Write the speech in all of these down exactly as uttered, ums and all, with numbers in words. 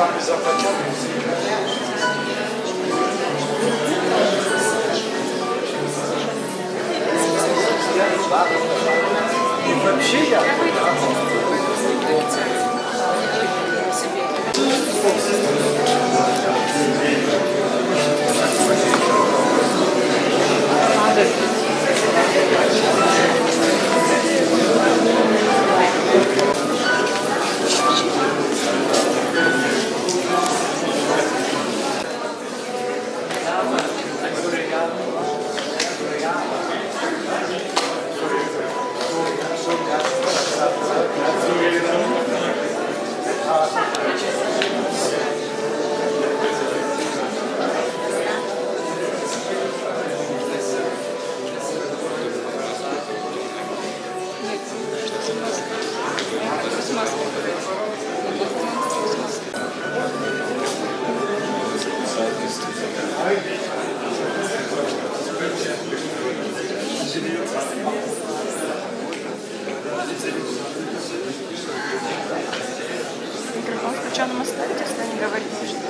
сами захотят. И вообще я... Микрофон включенным оставить, если не говорите, что...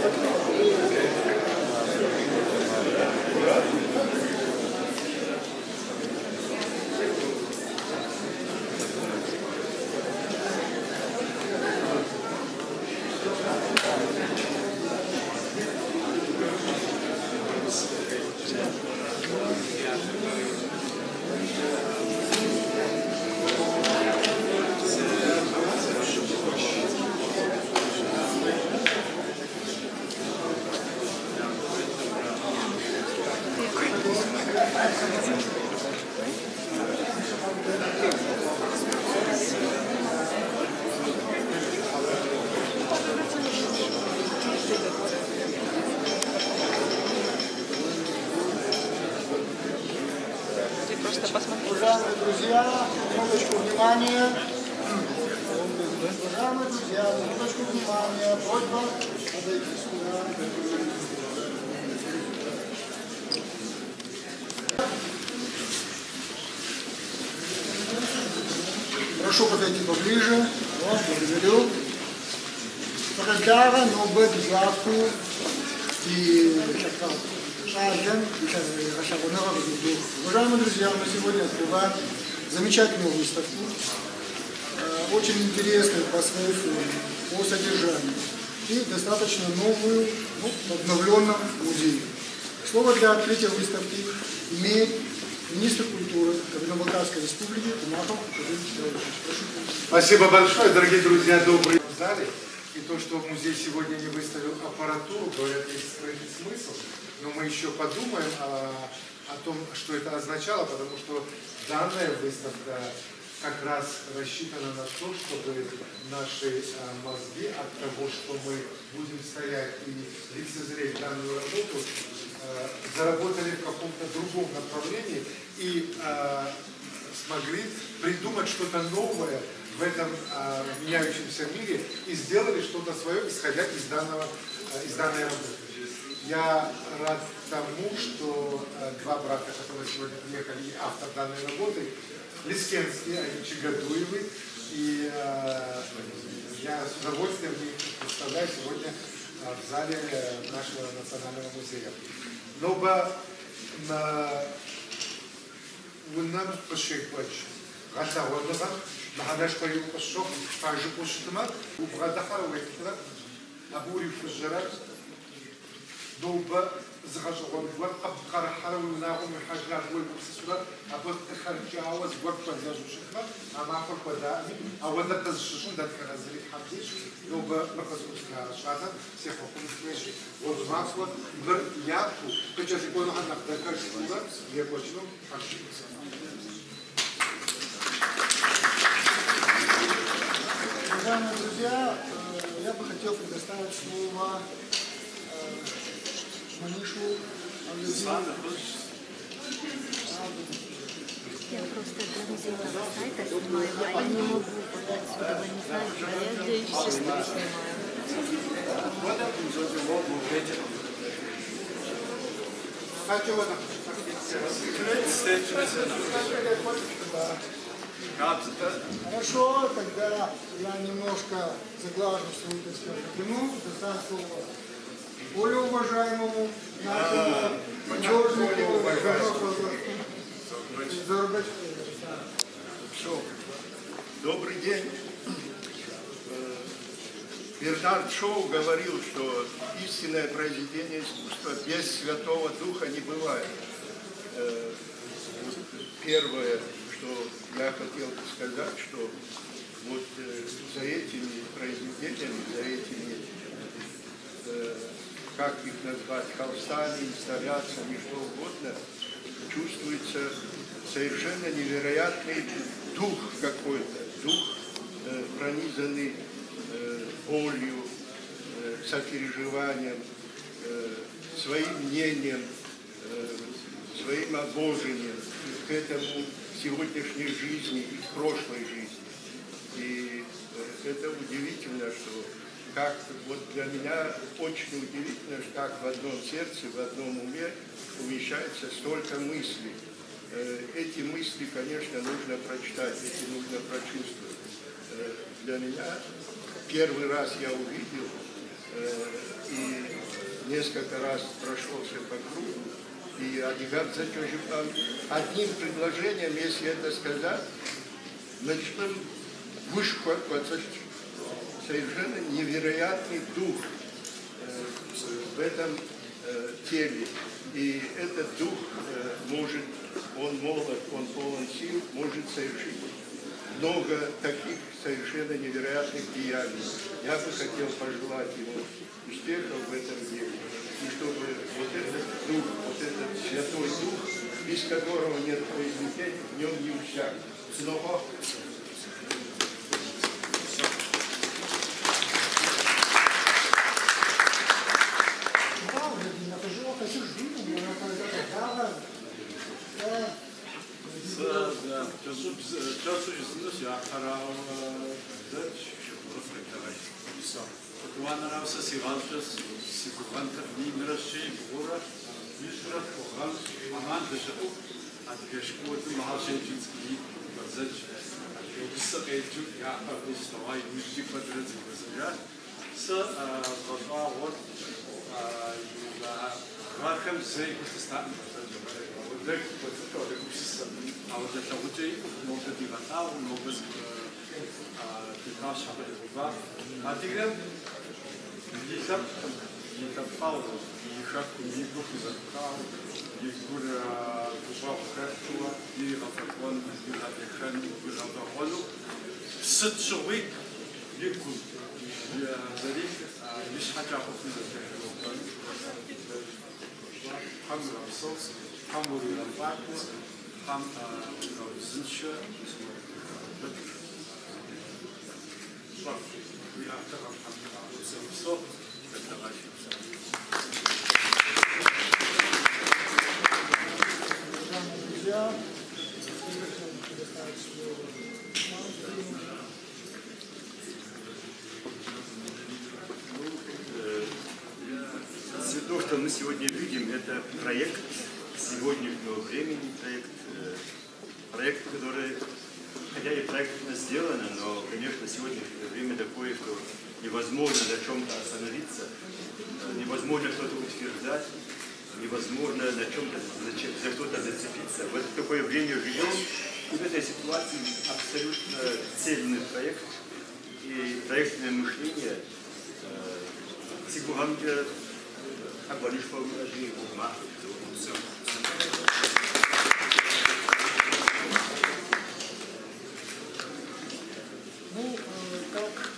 Уважаемые друзья, минуточку внимания. Уважаемые друзья, минуточку внимания. Просьба подойти сюда. Прошу подойти поближе. Вот, благодарю. Раздара, но бед завтра и Уважаемые друзья, мы сегодня открываем замечательную выставку, очень интересную по своей форме, по содержанию и достаточно новую, ну, в обновленном музее. Слово для открытия выставки имеет министр культуры Кабардино-Балкарской республики Тумаков. Спасибо большое, дорогие друзья, добрый в зале. И то, что музей сегодня не выставил аппаратуру, говорят, есть скрытый смысл. Но мы еще подумаем о, о том, что это означало, потому что данная выставка как раз рассчитана на то, чтобы наши а, мозги от того, что мы будем стоять и лицезреть данную работу, а, заработали в каком-то другом направлении и а, смогли придумать что-то новое в этом а, меняющемся мире и сделали что-то свое, исходя из, данного, а, из данной работы. Я рад тому, что а, два брата, которые сегодня приехали, и автор данной работы, Лискенский, они Чигадуевы, и а, я с удовольствием их представляю сегодня а, в зале нашего национального музея. Но бы на нам пошеквач, гата водага, нахадаш пою пошок, пажу пошутма, убрадахар вектра, абури фужрат. دوبا زغج غنوار أبقر حرام ناقم حجر أقول بسسورة أبغى تخرج عاوز وقت بزاج وشكله أما أقول بدأني أول ده تزشون ده كان زريك حديش دوبا مركز وسنا شاطر سيخوكم سماشي وزماسوا غير يابو كجاز يكونوا عندنا ذكر شكله يبغوا حشي. Уважаемые друзья, я бы хотел предоставить слово Манишу Андрееву. Я просто организовала сайт, а снимаю, а я не могу вот отсюда, вы не знаете, а я для их сестры снимаю. Хорошо, тогда я немножко заглажу свою, так сказать, вину, достану слово более уважаемому нашему художнику, Добрый день. Бернард Шоу говорил, что истинное произведение искусства без Святого Духа не бывает. Первое, что я хотел бы сказать, что вот за этими произведениями, за этими, как их назвать, холстами, инсталляциями, что угодно, чувствуется совершенно невероятный дух какой-то, дух, пронизанный болью, сопереживанием, своим мнением, своим обожением к этому сегодняшней жизни и к прошлой жизни. И это удивительно, что как вот для меня очень удивительно, как в одном сердце, в одном уме умещается столько мыслей. Эти мысли, конечно, нужно прочитать, эти нужно прочувствовать. Для меня первый раз я увидел и несколько раз прошелся по кругу, и одним предложением, если это сказать, начнем вышкватываться совершенно невероятный дух в этом теле. И этот дух может, он молод, он полон сил, может совершить много таких совершенно невероятных деяний. Я бы хотел пожелать ему успехов в этом деле. И чтобы вот этот дух, вот этот Святой Дух, без которого нет произведения, в нем не усяг. Снова. One of the Sivantas, Sivanta, Nimrashi, Bora, Mishra, Koran, Amandashu, and Geshko, Mahashinsky, Bazach, Yusake, Yaka, Vistawai, Mishik, Madrid, so, what Markham say to start with the system. I was at the Uji, Moga Divata, Moga's Picasso, I think that. Ехать, ехать паузу, ехать книгу, запал, ехать купал карту, ехать закон, ехать ехан, ехать закону. Сотчовик, ехать, я зарик, лишь хотя бы за хам рамсос, хам ури рамбакс, хам зинча, we have to have so То, что мы сегодня видим, это проект сегодняшнего времени, проект, проект, который, хотя и проектно сделано, но, конечно, сегодняшнее время такое, что невозможно на чем-то остановиться, невозможно что-то утверждать, невозможно на чем-то, за что-то зацепиться. Вот в такое время живем, и в этой ситуации абсолютно цельный проект и проектное мышление сигуранга обвалишь по выражению ума. Ну, как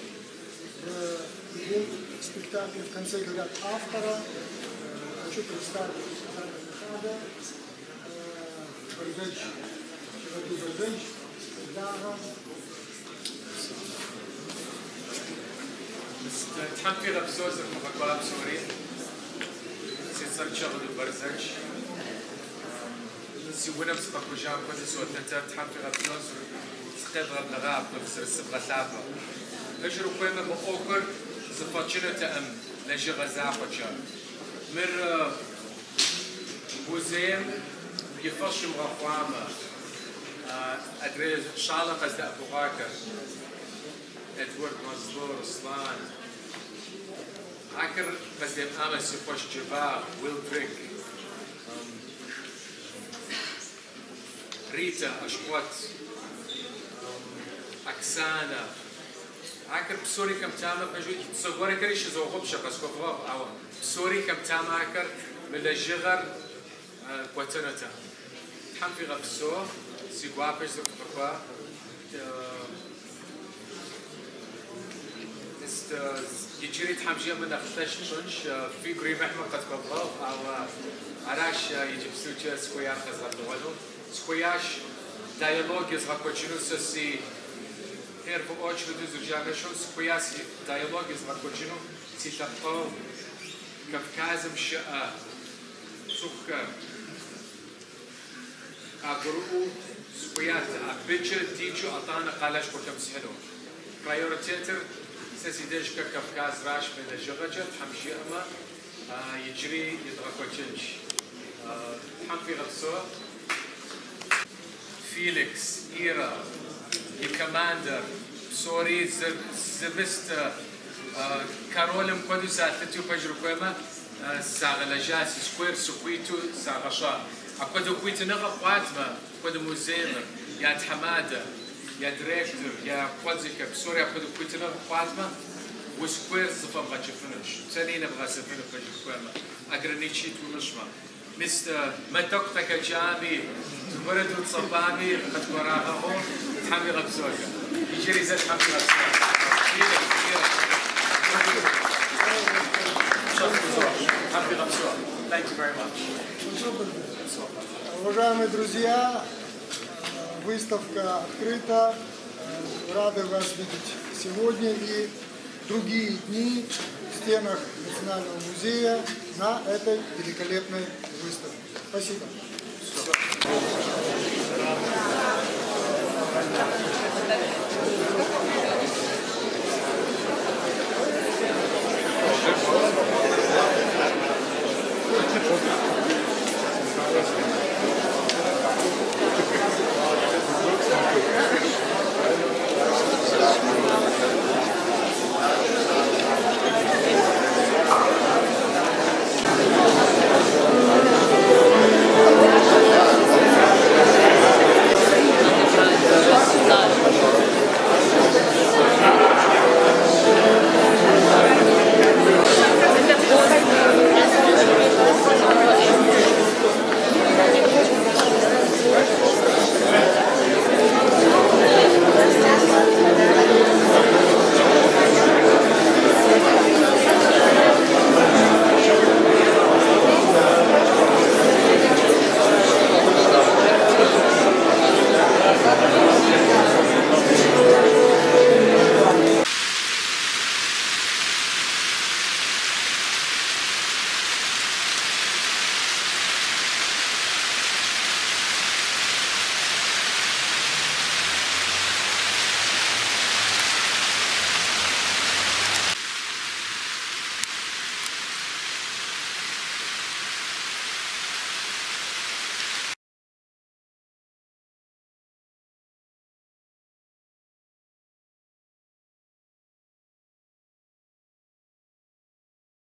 в спектакле в конце говорят автора, хочу представить Хада, Борзач, Чеваду Борзач, Дага. تحقق بسوز المقابل سوري سيصير شغل برزج سيونا بس بكوجام كذا سوت نتا تحقق بسوز تقدر بلغاب بفسر السبغة ثابة أجر قيمة بأوكر زفاتشنا تأم لجي غزافة مر بوزيم يفشم غفامة أدري شالق قصد أبو غاكر إدوارد مزدور رسلان عكر قصد أمس يخش جبار ويل دريك ريتا أشقوت أكسانا عكر بسوري كم تامر مجود تصوري كريش زوغب شقص كفراب أو بسوري كم تامر عكر من الجغر قوتنتا تحم في غفصو سيقوابش زوغب است يجري تحمجيه من أختش شنش في قريب محمد قد كفراب أو عراش يجيب سوتشا سكويار خزغب دوالو سكوياش ديالوج يزغب كوتشنو سسي هير في очередь изучали, что сквозь диалоги с Варкочином, цитатов, Кавказом шаа, сухка, агру, сквозь, а бичер дичу атана калаш потом схело. Приоритетер сесидешка Кавказ раш медажгача, хамши ама, يجري يدركوتشنش. هم في غطسو فيليكس إيرا الكماندر سوري زبست كارولم كودو ساتتيو بجركوما ساغلاجاس سكوير سكويتو ساغشا اكودو كويت نغا قاتما كودو مزيمر يا حماده يا ديريكتور يا كوزيكا بسوريا كودو كويت نغا قاتما وسكوير زفم غاتشفنش سنين بغا سفن بجركوما اغرنيتشي تونشما مستر متوقتك جامي تبردو تصبامي قد وراغه حمي غبسوجة يجري زي حمي غبسوجة حمي غبسوجة Thank you very much. Уважаемые друзья, выставка открыта. Рады вас видеть сегодня и другие дни в стенах Национального музея на этой великолепной выставке. Спасибо. Thank you.